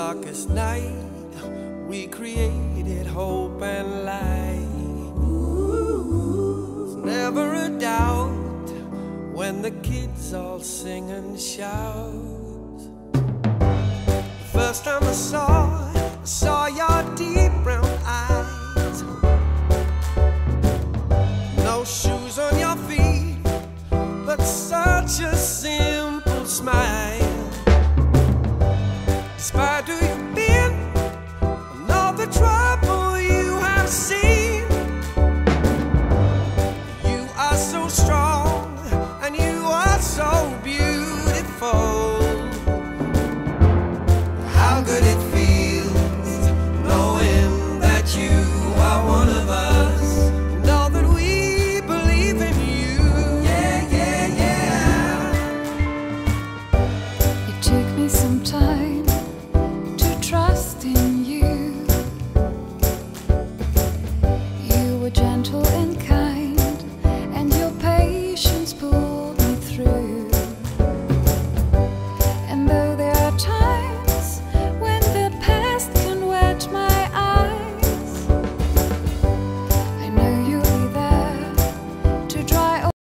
darkest night, we created hope and light. There's never a doubt when the kids all sing and shout. The first time I saw your deep brown eyes. No shoes on your feet, but such a simple smile.